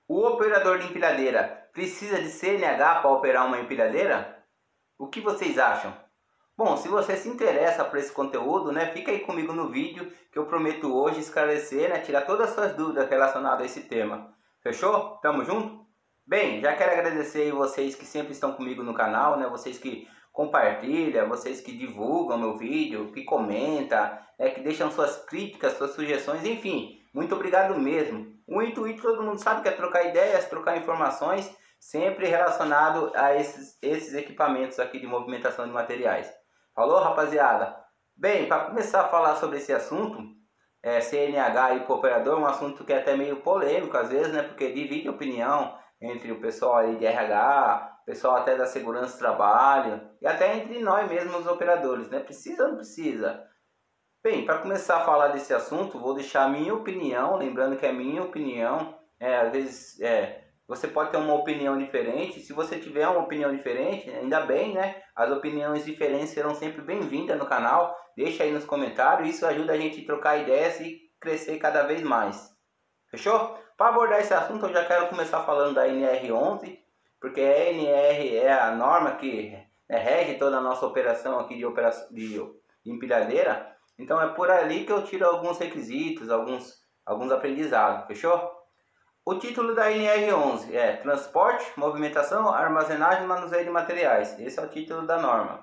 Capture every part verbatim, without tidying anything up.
O operador de empilhadeira precisa de C N H para operar uma empilhadeira? O que vocês acham? Bom, se você se interessa por esse conteúdo, né, fica aí comigo no vídeo que eu prometo hoje esclarecer, né, tirar todas as suas dúvidas relacionadas a esse tema. Fechou? Tamo junto? Bem, já quero agradecer aí vocês que sempre estão comigo no canal, né, vocês que compartilham, vocês que divulgam meu vídeo, que comentam, é, que deixam suas críticas, suas sugestões, enfim, muito obrigado mesmo. O intuito todo mundo sabe que é trocar ideias, trocar informações, sempre relacionado a esses, esses equipamentos aqui de movimentação de materiais. Falou, rapaziada? Bem, para começar a falar sobre esse assunto, é, C N H e operador, um assunto que é até meio polêmico às vezes, né, porque divide opinião entre o pessoal aí de R H, pessoal até da segurança do trabalho e até entre nós mesmos os operadores, né? Precisa ou não precisa? Bem, para começar a falar desse assunto, vou deixar a minha opinião, lembrando que é minha opinião, é, às vezes é, você pode ter uma opinião diferente. Se você tiver uma opinião diferente, ainda bem, né? As opiniões diferentes serão sempre bem-vindas no canal, deixa aí nos comentários, isso ajuda a gente a trocar ideias e crescer cada vez mais. Fechou? Para abordar esse assunto, eu já quero começar falando da N R onze, porque a N R é a norma que né, rege toda a nossa operação aqui de, operação, de, de empilhadeira. Então é por ali que eu tiro alguns requisitos, alguns, alguns aprendizados, fechou? O título da N R onze é Transporte, Movimentação, Armazenagem e Manuseio de Materiais. Esse é o título da norma.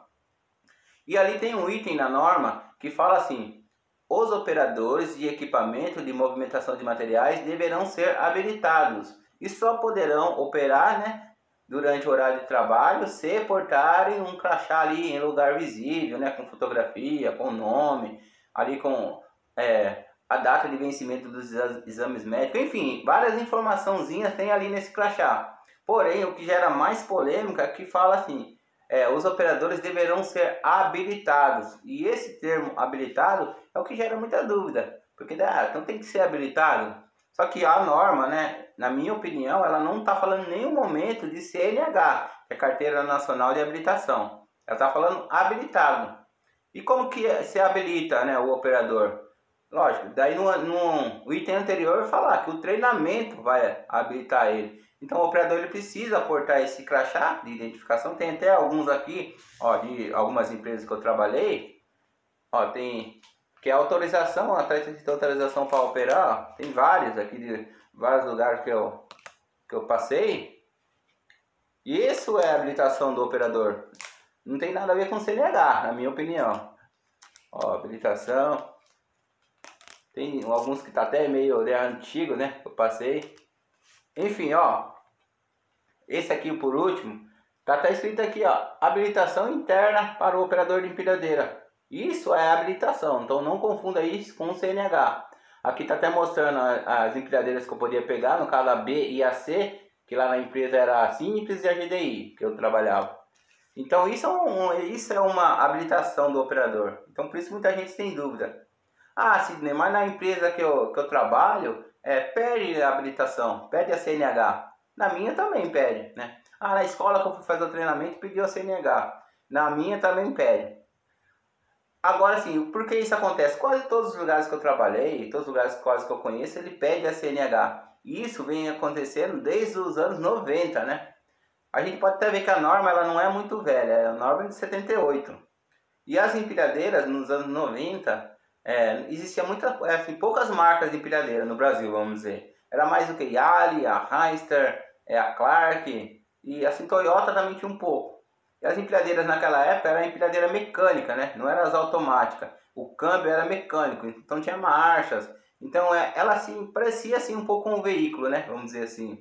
E ali tem um item na norma que fala assim: os operadores de equipamento de movimentação de materiais deverão ser habilitados e só poderão operar, né, durante o horário de trabalho se portarem um crachá ali em lugar visível, né, com fotografia, com nome, ali com é, a data de vencimento dos exames médicos, enfim, várias informaçãozinhas tem ali nesse crachá. Porém, o que gera mais polêmica é que fala assim: É, os operadores deverão ser habilitados. E esse termo habilitado é o que gera muita dúvida. Porque ah, então tem que ser habilitado. Só que a norma, né, na minha opinião, ela não está falando em nenhum momento de C N H, que é Carteira Nacional de Habilitação. Ela está falando habilitado. E como que se habilita, né, o operador? Lógico, daí no, no, no item anterior vai falar que o treinamento vai habilitar ele. Então o operador ele precisa aportar esse crachá de identificação. Tem até alguns aqui, ó, de algumas empresas que eu trabalhei, ó, tem que é autorização, atrás de autorização para operar, ó, tem vários aqui de vários lugares que eu que eu passei. E isso é a habilitação do operador. Não tem nada a ver com C N H, na minha opinião. Ó, habilitação. Tem alguns que tá até meio né, antigo, né? Eu passei. Enfim, ó. Esse aqui por último. Tá até escrito aqui, ó. Habilitação interna para o operador de empilhadeira. Isso é habilitação. Então não confunda isso com o C N H. Aqui tá até mostrando as empilhadeiras que eu podia pegar. No caso a B e a C. Que lá na empresa era a Simples e a G D I. Que eu trabalhava. Então isso é, um, isso é uma habilitação do operador. Então por isso muita gente tem dúvida. Ah, Sidney, mas na empresa que eu, que eu trabalho, é, pede a habilitação, pede a C N H. Na minha também pede, né? Ah, na escola que eu fui fazer o treinamento, pediu a C N H. Na minha também pede. Agora sim, por que isso acontece? Quase todos os lugares que eu trabalhei, todos os lugares quase que eu conheço, ele pede a C N H. E isso vem acontecendo desde os anos noventa, né? A gente pode até ver que a norma ela não é muito velha, é a norma de setenta e oito. E as empilhadeiras, nos anos noventa... É, existia muita, assim, poucas marcas de empilhadeira no Brasil, vamos dizer. Era mais do que Yali, a Heister, é, a Clark e assim Toyota também tinha um pouco. E as empilhadeiras naquela época era empilhadeira mecânica, né? Não eram as automáticas. O câmbio era mecânico, então tinha marchas. Então é, ela assim, parecia assim um pouco um veículo, né? Vamos dizer assim.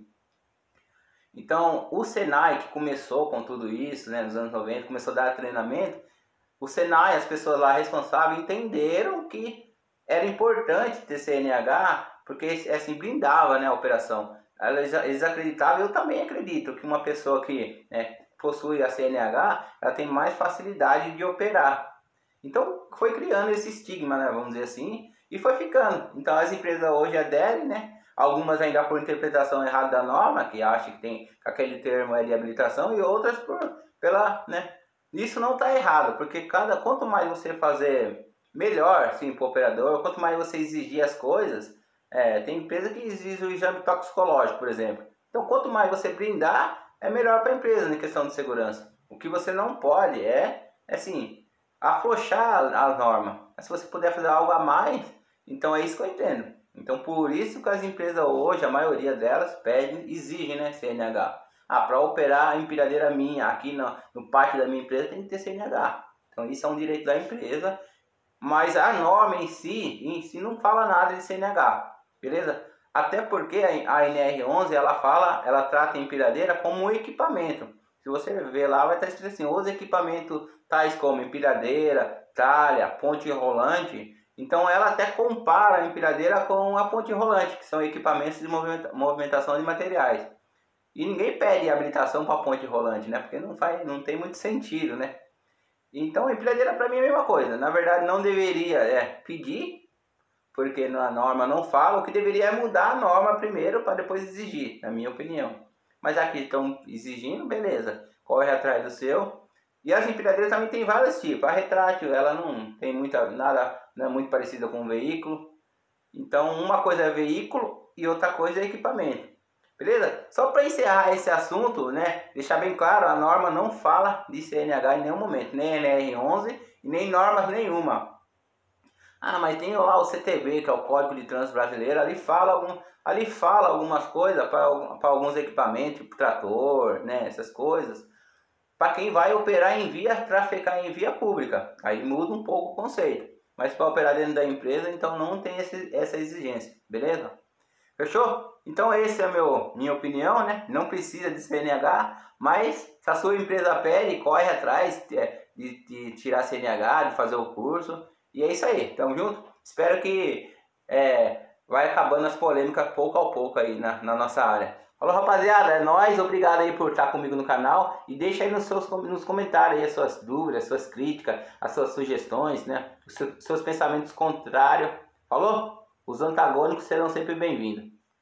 Então o Senai que começou com tudo isso, né? Nos anos noventa, começou a dar treinamento. O Senai, as pessoas lá responsáveis entenderam que era importante ter C N H, porque assim blindava, né, a operação. Eles, eles acreditavam, eu também acredito, que uma pessoa que né, possui a C N H, ela tem mais facilidade de operar. Então foi criando esse estigma, né, vamos dizer assim, e foi ficando. Então as empresas hoje aderem, né, algumas ainda por interpretação errada da norma, que acham que, tem, que aquele termo é de habilitação, e outras por, pela, né, isso não está errado, porque cada, quanto mais você fazer melhor sim, para o operador, quanto mais você exigir as coisas, é, tem empresa que exige o exame toxicológico, por exemplo. Então, quanto mais você blindar, é melhor para a empresa em questão de segurança. O que você não pode é, é assim, afrouxar a norma. Mas se você puder fazer algo a mais, então é isso que eu entendo. Então, por isso que as empresas hoje, a maioria delas, pedem, exigem, né, C N H. Ah, para operar a empilhadeira minha aqui no, no pátio da minha empresa tem que ter C N H. Então, isso é um direito da empresa. Mas a norma em si, em si não fala nada de C N H, beleza? Até porque a N R onze, ela fala, ela trata a empilhadeira como um equipamento. Se você ver lá, vai estar escrito assim, os equipamentos tais como empilhadeira, tralha, ponte rolante. Então ela até compara a empilhadeira com a ponte rolante, que são equipamentos de movimentação de materiais. E ninguém pede habilitação para ponte rolante, né? Porque não, faz, não tem muito sentido, né? Então a empilhadeira para mim é a mesma coisa. Na verdade não deveria é, pedir, porque na norma não fala. O que deveria é mudar a norma primeiro para depois exigir, na minha opinião. Mas aqui estão exigindo, beleza. Corre atrás do seu. E as empilhadeiras também tem vários tipos. A retrátil, ela não tem muita, nada, não é muito parecida com um veículo. Então uma coisa é veículo e outra coisa é equipamento. Beleza? Só para encerrar esse assunto, né? Deixar bem claro, a norma não fala de C N H em nenhum momento. Nem N R onze e nem normas nenhuma. Ah, mas tem lá o C T B, que é o Código de Trânsito Brasileiro. Ali fala, algum, ali fala algumas coisas para alguns equipamentos, tipo trator, né? Essas coisas. Para quem vai operar em via, trafegar em via pública. Aí muda um pouco o conceito. Mas para operar dentro da empresa, então não tem esse, essa exigência. Beleza? Fechou? Então essa é a meu, minha opinião, né? Não precisa de C N H, mas se a sua empresa pede, corre atrás de, de, de tirar C N H, de fazer o curso. E é isso aí, tamo junto? Espero que é, vai acabando as polêmicas pouco a pouco aí na, na nossa área. Falou, rapaziada, é nóis, obrigado aí por estar comigo no canal. E deixa aí nos, seus, nos comentários aí as suas dúvidas, as suas críticas, as suas sugestões, né? Os seus, seus pensamentos contrários. Falou? Os antagônicos serão sempre bem-vindos.